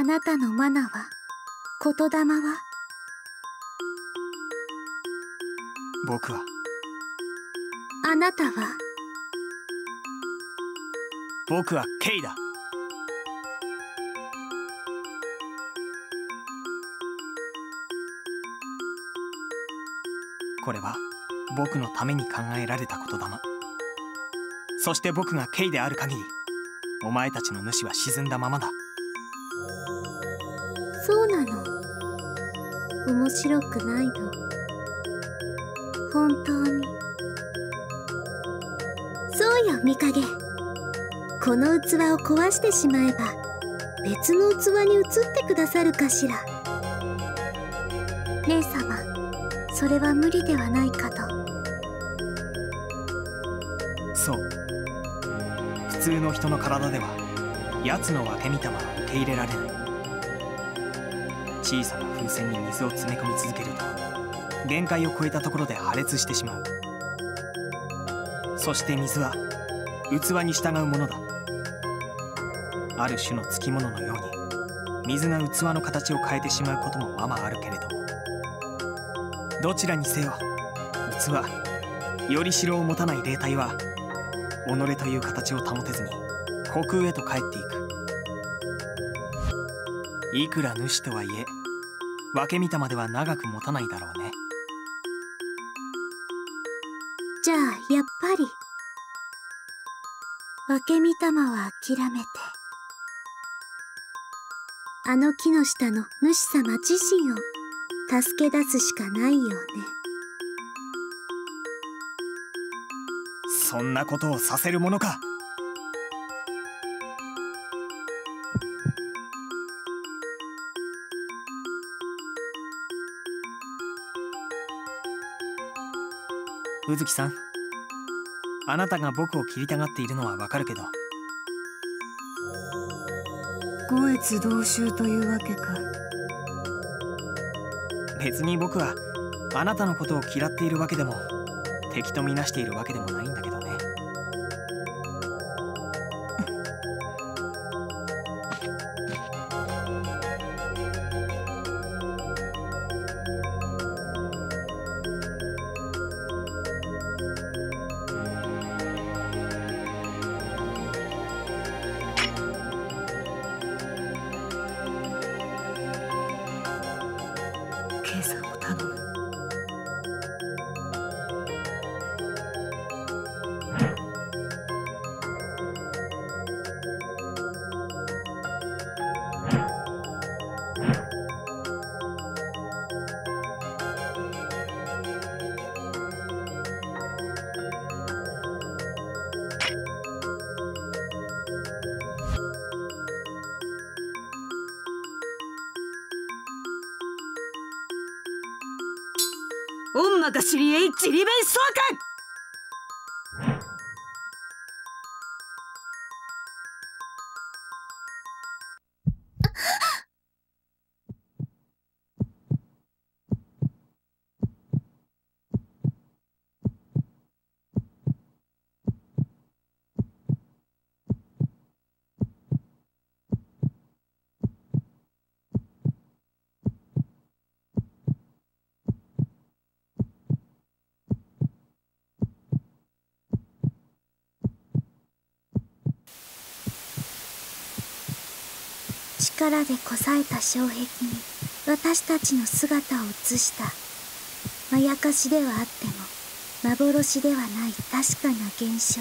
あなたのマナは、言霊は？ 僕は。 あなたは？ 僕はケイだ。これは僕のために考えられた言霊。そして僕がケイである限り、お前たちの主は沈んだままだ。 そうなの。面白くないの。本当に。そうよ、御影。この器を壊してしまえば、別の器に移ってくださるかしら。姉様、それは無理ではないかと。 そう。普通の人の体では、奴の分け御霊は受け入れられない。小さな風船に水を詰め込み続けると、限界を超えたところで破裂してしまう。そして水は器に従うものだ。ある種のつきもののように、水が器の形を変えてしまうこともままあるけれども、どちらにせよ器、よりしろを持たない霊体は己という形を保てずに虚空へと帰っていく。いくら主とはいえ、分け御霊では長く持たないだろうね。 じゃあやっぱり分け御霊は諦めて、あの木の下の主様自身を助け出すしかないよね。 そんなことをさせるものか。宇月さん、あなたが僕を切りたがっているのはわかるけど。 五越同州というわけか。 別に僕はあなたのことを嫌っているわけでも敵とみなしているわけでもないんだけどね。 計算を頼む。 オンマが知りえいちりべんそうか。 力でこさえた障壁に私たちの姿を映した。まやかしではあっても幻ではない確かな現象。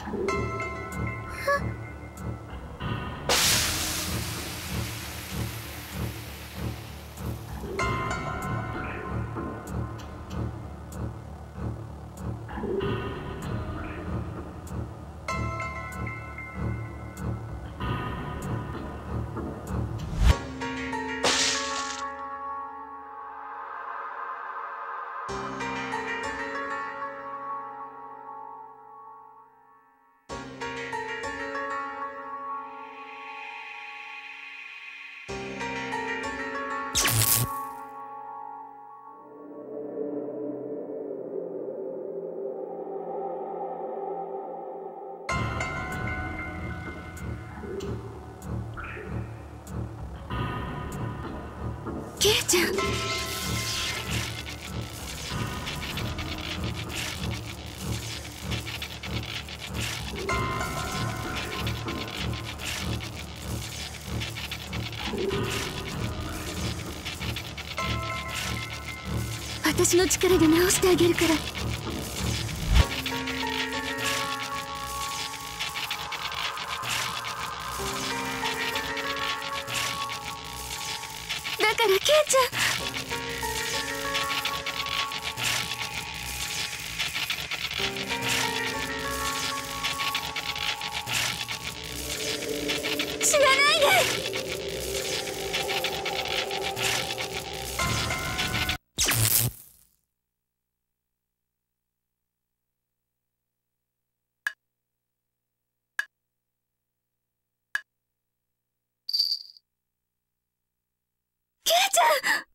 ケイちゃん。私の力で治してあげるから。だからケイちゃん、死なないで。ケイちゃん。